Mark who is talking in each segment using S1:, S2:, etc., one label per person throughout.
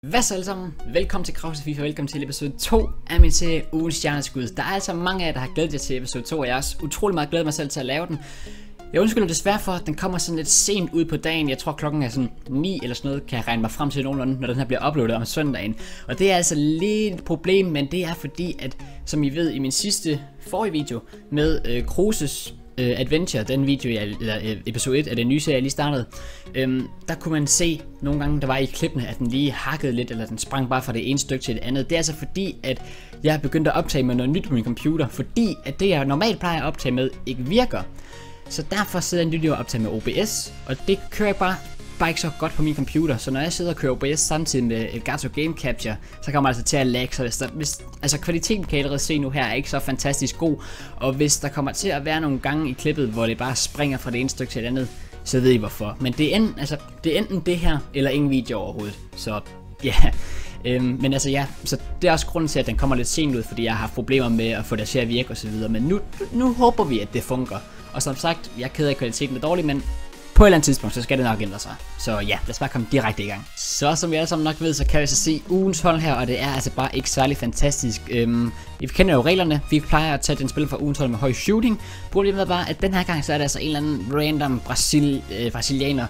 S1: Hvad så alle sammen? Velkommen til Krause FIFA, velkommen til episode 2 af min serie Ugens Stjerneskud. Der er altså mange af jer, der har glædet jer til episode 2, og jeg har også utrolig meget glædet mig selv til at lave den. Jeg undskylder desværre for, at den kommer sådan lidt sent ud på dagen. Jeg tror klokken er sådan 9 eller sådan noget, kan jeg regne mig frem til nogenlunde, når den her bliver uploadet om søndagen. Og det er altså lidt et problem, men det er fordi, at som I ved i min forrige video med Kruses Adventure, den video, eller episode 1 af den nye serie, jeg lige startede, der kunne man se nogle gange, der var i klippene, at den lige hakkede lidt, eller den sprang bare fra det ene stykke til det andet. Det er altså fordi, at jeg har begyndt at optage med noget nyt på min computer, fordi at det, jeg normalt plejer at optage med, ikke virker. Så derfor sidder jeg nyt og optager med OBS, og det kører bare ikke så godt på min computer. Så når jeg sidder og kører OBS samtidig med Elgato Game Capture, så kommer det altså til at lag. Så altså kvaliteten kan jeg allerede se nu her er ikke så fantastisk god. Og hvis der kommer til at være nogle gange i klippet, hvor det bare springer fra det ene stykke til det andet, så ved I hvorfor. Men det er enten det her, eller ingen video overhovedet. Så ja, men altså ja, så det er også grunden til, at den kommer lidt sent ud, fordi jeg har haft problemer med at få det til at virke osv. Men nu håber vi, at det fungerer. Og som sagt, jeg er ked af, at kvaliteten er dårlig, men på et eller andet tidspunkt, så skal det nok ændre sig. Så ja, lad os bare komme direkte i gang. Så som vi alle sammen nok ved, så kan vi så se ugens hold her, og det er altså bare ikke særlig fantastisk. Vi kender jo reglerne. Vi plejer at tage den spiller fra ugens hold med høj shooting. Problemet er bare, at den her gang, så er det altså en eller anden random brasilianer,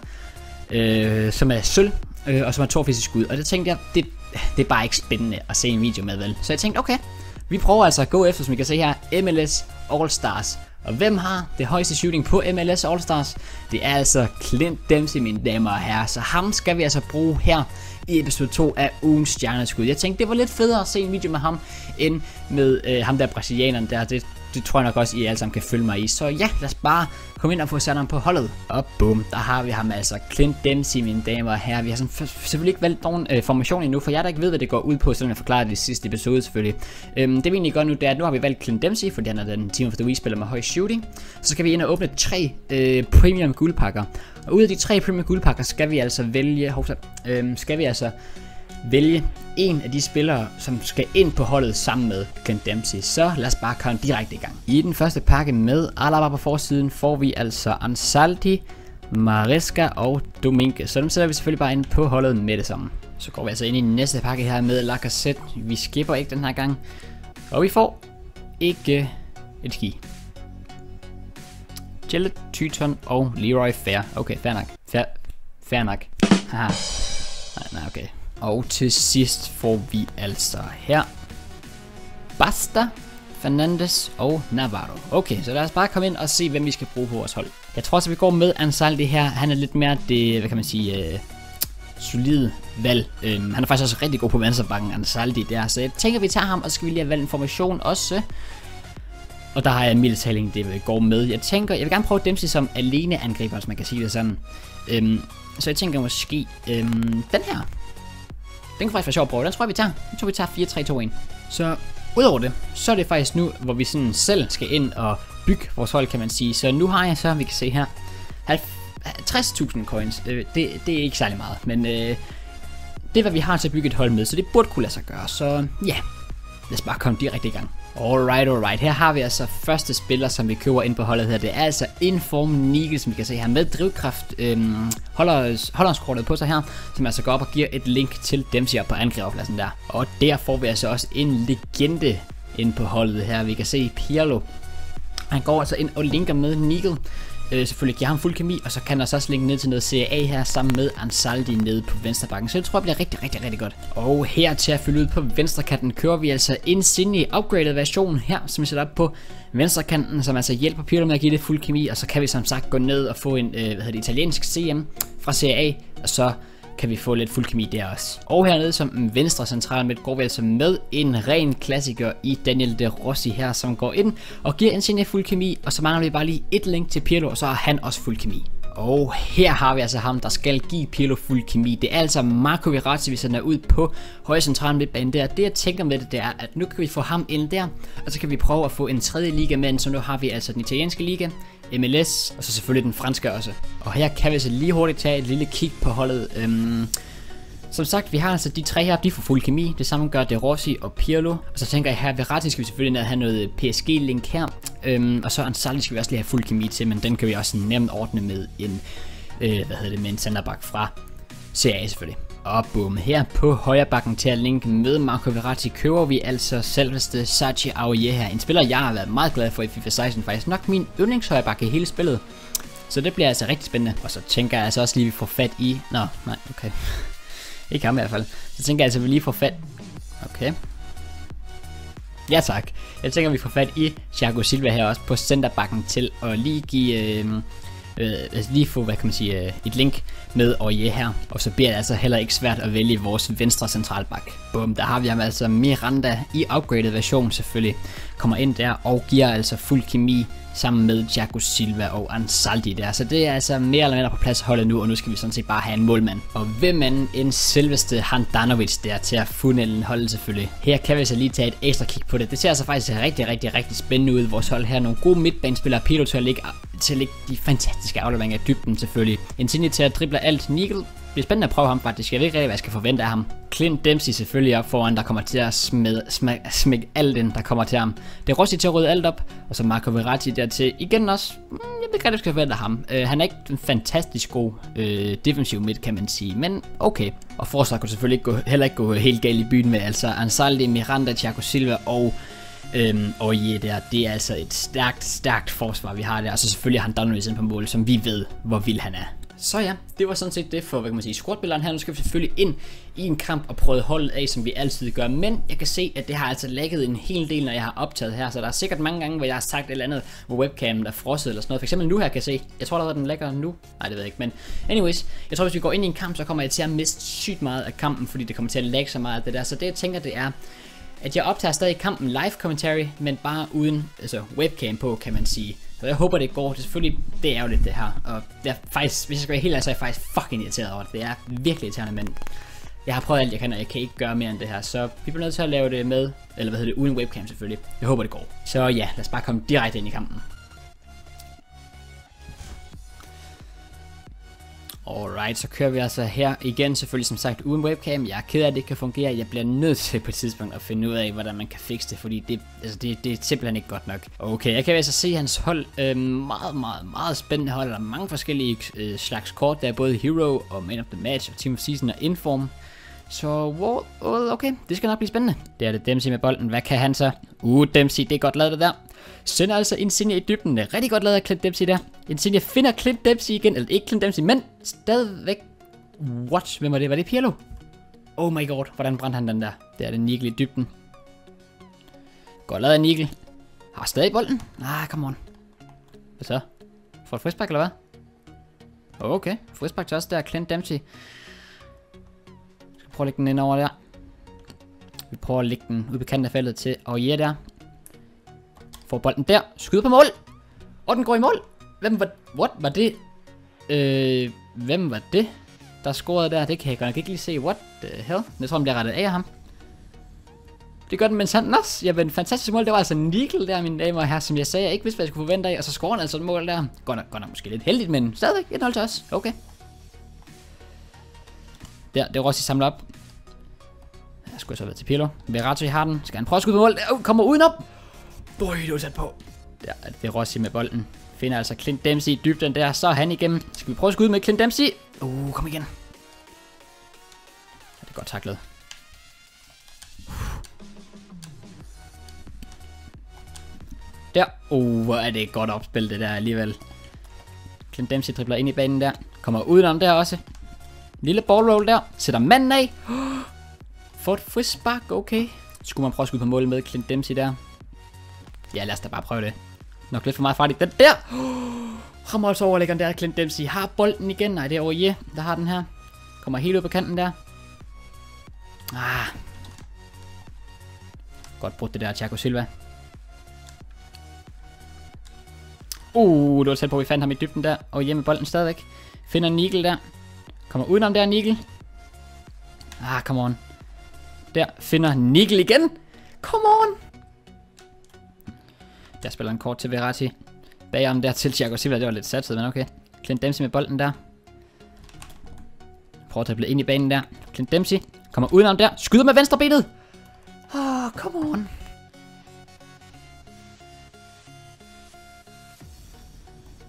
S1: som er sølv, og som har 2 fysisk skud. Og det tænkte jeg, det er bare ikke spændende at se en video med, vel? Så jeg tænkte, okay, vi prøver altså at gå efter, som I kan se her, MLS All Stars. Og hvem har det højeste shooting på MLS All Stars? Det er altså Clint Dempsey, mine damer og herrer. Så ham skal vi altså bruge her i episode 2 af ugens stjerneskud. Jeg tænkte, det var lidt federe at se en video med ham, end med ham der brasilianeren der. Det tror jeg nok også, I alle sammen kan følge mig i. Så ja, lad os bare komme ind og få sat ham på holdet. Og bum, der har vi ham altså. Clint Dempsey, mine damer og herrer. Vi har selvfølgelig ikke valgt nogen formation endnu, for jeg der ikke ved, hvad det går ud på, selvom jeg forklarer det i sidste episode selvfølgelig. Det vi egentlig gør nu, det er, at nu har vi valgt Clint Dempsey, fordi han er den Team of the Week spiller med høj shooting. Så skal vi ind og åbne 3 premium guldpakker. Og ud af de 3 premium guldpakker skal vi altså vælge en af de spillere, som skal ind på holdet sammen med Clint Dempsey. Så lad os bare komme direkte i gang. I den første pakke med Alaba på forsiden får vi altså Ansaldi, Maresca og Dominguez. Så dem sætter vi selvfølgelig bare ind på holdet med det samme. Så går vi altså ind i den næste pakke her med Lacazette. Vi skipper ikke den her gang. Og vi får ikke et ski. Gillett, Tyton og Leroy Fair. Okay, fair nok. Fair nok. Haha. Nej, okay. Og til sidst får vi altså her Basta, Fernandes og Navarro. Okay, så lad os bare komme ind og se, hvem vi skal bruge på vores hold. Jeg tror også, at vi går med Ansaldi her. Han er lidt mere det, hvad kan man sige, solide valg. Han er faktisk også rigtig god på venstrebakken, Ansaldi der. Så jeg tænker, at vi tager ham, og så skal vi lige have valgt en formation også. Og der har jeg militaling, det går med. Jeg vil gerne prøve Dempsey som alene angriber, hvis man kan sige det sådan. Så jeg tænker måske den her. Den kan faktisk være sjov at prøve. Den tror jeg, vi tager 4-3-2-1. Så udover det, så er det faktisk nu, hvor vi sådan selv skal ind og bygge vores hold, kan man sige. Så nu har jeg så, vi kan se her, 60.000 coins. Det er ikke særlig meget, men det er, hvad vi har til at bygge et hold med. Så det burde kunne lade sig gøre. Så ja, lad os bare komme direkte i gang. Alright. Her har vi altså første spiller, som vi køber ind på holdet her. Det er altså Inform Nigel, som vi kan se her med drivkraft. Hollandskortet på sig her, som altså går op og giver et link til Dempsey på angriberpladsen der. Og der får vi altså også en legende ind på holdet her. Vi kan se Pirlo. Han går altså ind og linker med Nigel. Selvfølgelig giver ham fuld kemi, og så kan der så også linke ned til noget CA her sammen med Ansaldi nede på venstrebakken. Så det tror jeg bliver rigtig godt. Og her til at fylde ud på venstrekanten kører vi altså Insigne upgraded version her, som vi sætter op på venstrekanten, som altså hjælper Pirlo med at give det fuld kemi, og så kan vi som sagt gå ned og få en italiensk CM fra CA, og så kan vi få lidt fuld kemi der også. Og hernede som venstre central midt går vi altså med en ren klassiker i Daniel De Rossi her, som går ind og giver Insigne fuld kemi, og så mangler vi bare lige et link til Pirlo, og så har han også fuld kemi. Og her har vi altså ham, der skal give Pirlo fuld kemi. Det er altså Marco Verratti, vi sender ud på højre central midtbanen der. Det jeg tænker med det er, at nu kan vi få ham ind der, og så kan vi prøve at få en tredje liga med, så nu har vi altså den italienske liga, MLS, og så selvfølgelig den franske også. Og her kan vi så lige hurtigt tage et lille kig på holdet. Som sagt, vi har altså de 3 her, de får fuld kemi. Det samme gør De Rossi og Pirlo. Og så tænker jeg her, Verratti skal vi selvfølgelig have noget PSG-link her. Og så Ansaldi skal vi også lige have fuld kemi til, men den kan vi også nemt ordne med en, med en centerback fra CA selvfølgelig. Og bum, her på højre bakken til at linke med Marco Verratti køber vi altså selveste Serge Aurier her. En spiller, jeg har været meget glad for i FIFA 16, faktisk nok min yndlingshøjre bakke i hele spillet. Så det bliver altså rigtig spændende. Og så tænker jeg altså også lige, at vi får fat i... Nå, nej, okay. Ikke ham i hvert fald. Så tænker jeg altså, at vi lige får fat... Okay. Ja tak. Jeg tænker, at vi får fat i Thiago Silva her også på centerbakken til at lige give... lige få, hvad kan man sige, et link med Aurier her. Og så bliver det altså heller ikke svært at vælge vores venstre centralbak. Bum, der har vi ham altså Miranda i upgraded version selvfølgelig. Kommer ind der og giver altså fuld kemi sammen med Thiago Silva og Ansaldi der. Så det er altså mere eller mindre på plads holdet nu, og nu skal vi sådan set bare have en målmand. Og hvem anden end selveste Handanovic der til at funnelen holde selvfølgelig. Her kan vi så lige tage et ekstra kig på det. Det ser altså faktisk rigtig spændende ud. Vores hold her, nogle gode midtbanespillere, Pedro til at lægge de fantastiske afleveringer i dybden selvfølgelig. Insigne til at drible alt. Nigel, det bliver spændende at prøve ham faktisk. Jeg ved ikke rigtig, hvad jeg skal forvente af ham. Clint Dempsey selvfølgelig op foran, der kommer til at smække alt ind, der kommer til ham. Det er Rossi til at rydde alt op, og så Marco Verratti dertil igen også. Jeg ved ikke rigtig, hvad jeg skal forvente af ham. Han er ikke en fantastisk god defensiv midt, kan man sige, men okay. Og forsvaret kunne selvfølgelig heller ikke gå helt galt i byen med, altså Ansaldi, Miranda, Thiago Silva og Aurier der. Det er altså et stærkt forsvar, vi har der. Og så selvfølgelig Handanovic ind på mål, som vi ved, hvor vild han er. Så ja, det var sådan set det for, hvad kan man sige, squadbilleren her. Nu skal vi selvfølgelig ind i en kamp og prøve holdet af, som vi altid gør. Men jeg kan se, at det har altså lægget en hel del, når jeg har optaget her. Så der er sikkert mange gange, hvor jeg har sagt et eller andet, hvor webcamen er frosset eller sådan noget. For eksempel nu her kan jeg se. Jeg tror allerede, den lægger nu. Nej, det ved jeg ikke. Men anyways, jeg tror, hvis vi går ind i en kamp, så kommer jeg til at miste sygt meget af kampen, fordi det kommer til at lægge så meget af det der. Så det jeg tænker, det er, at jeg optager stadig kampen live commentary, men bare uden webcam på, kan man sige. Så jeg håber det går. Det er selvfølgelig, det er jo lidt det her. Og det er faktisk, hvis jeg skal være helt ærlig, så er jeg faktisk fucking irriteret over det. Det er virkelig irriterende, men jeg har prøvet alt jeg kan, og jeg kan ikke gøre mere end det her. Så vi bliver nødt til at lave det med, eller hvad hedder det, uden webcam selvfølgelig. Jeg håber det går. Så ja, lad os bare komme direkte ind i kampen. Alright, så kører vi altså her igen, selvfølgelig som sagt uden webcam. Jeg er ked af, at det ikke kan fungere. Jeg bliver nødt til på et tidspunkt at finde ud af, hvordan man kan fikse det, fordi det er simpelthen ikke godt nok. Okay, jeg kan altså se hans hold. Meget spændende hold. Der er mange forskellige slags kort. Der er både Hero og Man of the Match og Team of Season og Inform. Så okay, det skal nok blive spændende. Det er det Dempsey med bolden. Hvad kan han så? Dempsey, det er godt lavet det der. Sender altså Insigne i dybden. Det er rigtig godt lavet af Clint Dempsey der. Insigne finder Clint Dempsey igen. Eller ikke Clint Dempsey, men stadigvæk. What? Hvem var det? Var det Pirlo? Oh my god, hvordan brændte han den der? Det er det Nigel i dybden. Godt lavet af Nigel. Har stadig bolden. Come on. Hvad så? Får et frispark eller hvad? Okay, frispark til os der, Clint Dempsey. Skal prøve at lægge den ind over der. Vi prøver at lægge den ud på kanten af feltet til Aurier der. Får bolden der. Skyder på mål. Og den går i mål. Hvem var... What? Var det... hvem var det, der scorede der? Det kan jeg godt nok ikke lige se. What the hell? Jeg tror, den bliver rettet af ham. Det gør den, mens han også... Jamen, fantastisk mål. Det var altså Nigel der, mine damer og herrer, som jeg sagde. Jeg ikke vidste, hvad jeg skulle forvente af. Og så scorer han altså et mål der. Godt nok måske lidt heldigt, men stadigvæk et hold til os. Okay. Der, det er Rossi samlet op. Jeg skulle så være til Pirlo. Verratti har den. Skal han prøve at skyde på mål? Kommer udenom. Bøj, du er sat på. Der er det Rossi med bolden. Finder altså Clint Dempsey i dybden der. Så er han igennem. Skal vi prøve at skyde med Clint Dempsey? Kom igen. Det er godt taklet. Der. Hvor er det godt opspil det der alligevel. Clint Dempsey dribler ind i banen der. Kommer udenom der også. Lille ball roll der. Sætter manden af. Får et frispark. Okay. Skulle man prøve at skyde på målet med Clint Dempsey der? Ja, lad os da bare prøve det. Nok lidt for meget farligt. Den der! Rammer altså overlæggeren der, Clint Dempsey. Har bolden igen. Nej, det er Aurier, der har den her. Kommer helt ud på kanten der. Godt brudt det der, Thiago Silva. Det var tæt på, vi fandt ham i dybden der. Aurier med bolden stadigvæk. Finder Nigel der. Kommer udenom der, Nigel. Come on. Der finder Nigel igen. Come on. Der spiller en kort til Verratti. Bagom der til Thiago Silva. Det var lidt satset, men okay. Clint Dempsey med bolden der. Prøver at drible ind i banen der. Clint Dempsey kommer udenom der. Skyder med venstre benet. Come on.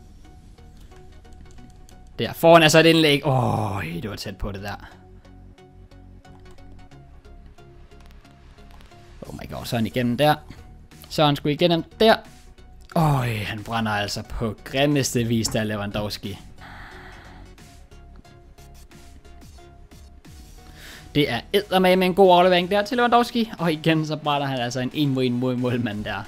S1: Der foran altså et indlæg. Det var tæt på det der. Og så er han igennem der. Så er han sgu igennem der. Han brænder altså på grimmeste vis, der Lewandowski. Det er eddermame med en god aflevering der til Lewandowski. Og igen så brænder han altså en 1-1 mod målmanden der.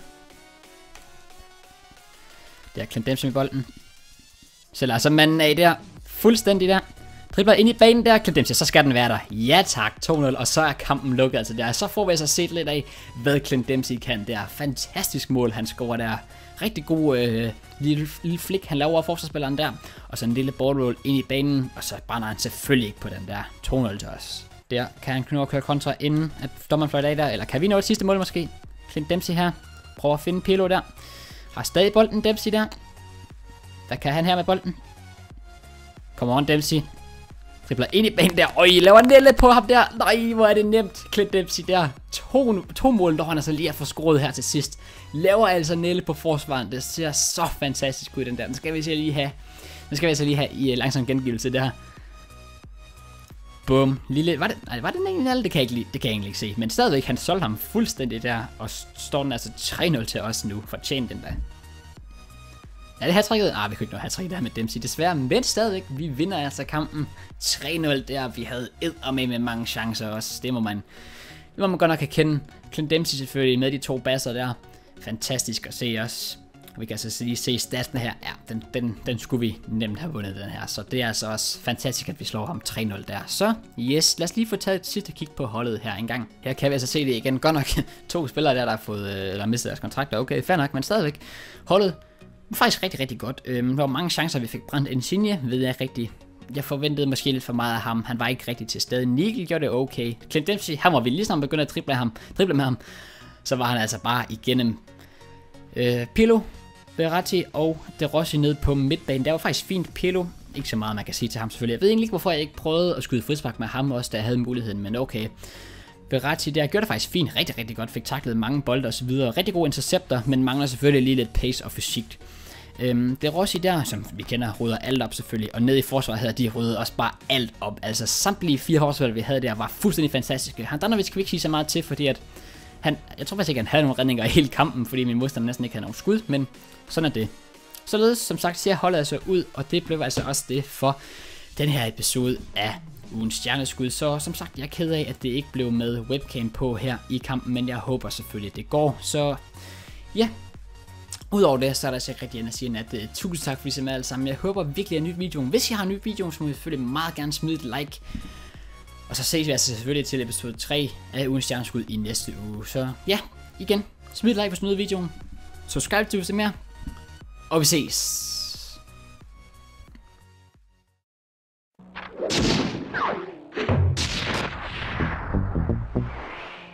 S1: Det er Clint Dempsey med bolden. Så lader så manden af der. Fuldstændig der. Dribler ind i banen der. Clint Dempsey, så skal den være der. Ja tak, 2-0. Og så er kampen lukket altså der. Så får vi altså set lidt af, hvad Clint Dempsey kan der. Fantastisk mål, han scorer der. Rigtig god lille flik, han laver af forsvarsspilleren der. Og så en lille ball roll ind i banen. Og så brænder han selvfølgelig ikke på den der. 2-0 til os. Der kan han nå at køre kontra inden at dommeren fløjter af der. Eller kan vi nå det sidste mål måske? Clint Dempsey her. Prøver at finde Pirlo der. Har stadig bolden Dempsey der. Hvad kan han her med bolden? Come on Dempsey. Dribler ind i banen der. I laver Nelle på ham der. Nej, hvor er det nemt. Clint Dempsey der. To mål, når han altså lige er for scoret her til sidst. Laver altså Nelle på forsvaren. Det ser så fantastisk ud den der. Den skal vi så lige have. Den skal vi så lige have i langsom gengivelse der. Bum. Lille. Var det den egentlig Nelle? Det kan jeg egentlig ikke se. Men stadigvæk, han solgte ham fuldstændig der. Og står den altså 3-0 til os nu. Fortjent den der. Er det hat-tricket? Vi kunne ikke nå hat-tricket der med Dempsey desværre, men stadigvæk, vi vinder altså kampen 3-0 der. Vi havde med mange chancer også, det må man godt nok erkende. Clint Dempsey selvfølgelig med de 2 basser der. Fantastisk at se os. Vi kan altså lige se statsen her. Ja, den skulle vi nemt have vundet den her, så det er altså også fantastisk, at vi slår ham 3-0 der. Så yes, lad os lige få taget et sidste kig på holdet her en gang. Her kan vi altså se det igen. Godt nok 2 spillere der har fået, eller mistet deres kontrakter. Okay, fair nok, men stadigvæk. Holdet faktisk rigtig, rigtig godt. Der var mange chancer, vi fik brændt. Insigne ved jeg rigtigt. Jeg forventede måske lidt for meget af ham. Han var ikke rigtig til stede. Nigel gjorde det okay. Clint Dempsey, han var vi lige snart begyndt at drible med ham. Så var han altså bare igennem Pirlo, Verratti og De Rossi ned på midtbanen. Det var faktisk fint. Pirlo, ikke så meget man kan sige til ham selvfølgelig. Jeg ved egentlig ikke, hvorfor jeg ikke prøvede at skyde frispark med ham også, da jeg havde muligheden, men okay. Verratti der gjorde det faktisk fint, rigtig, rigtig godt, fik taklet mange bolde og så videre. Rigtig gode intercepter, men mangler selvfølgelig lige lidt pace og fysik. Det Rossi der, som vi kender, rydder alt op selvfølgelig, og nede i forsvaret havde de ryddet også bare alt op. Altså samtlige 4 forsvarer, vi havde der, var fuldstændig fantastiske. Handanovic kan vi ikke sige så meget til, fordi at jeg tror faktisk ikke, han havde nogle redninger i hele kampen, fordi min modstander næsten ikke havde nogen skud, men sådan er det. Således, som sagt, ser holdet altså ud, og det blev altså også det for den her episode af ugens stjerneskud. Så som sagt, jeg er ked af, at det ikke blev med webcam på her i kampen, men jeg håber selvfølgelig, at det går. Så ja, udover det, så er der altså rigtig at sige, at tusind tak for det alle sammen. Jeg håber virkelig, at nyt videoen. Hvis I har en ny video, så må I selvfølgelig meget gerne smide et like. Og så ses vi altså selvfølgelig til episode 3 af ugens stjerneskud i næste uge. Så ja, igen, smid et like, hvis du nyder videoen. Subscribe til, hvis det er mere. Og vi ses.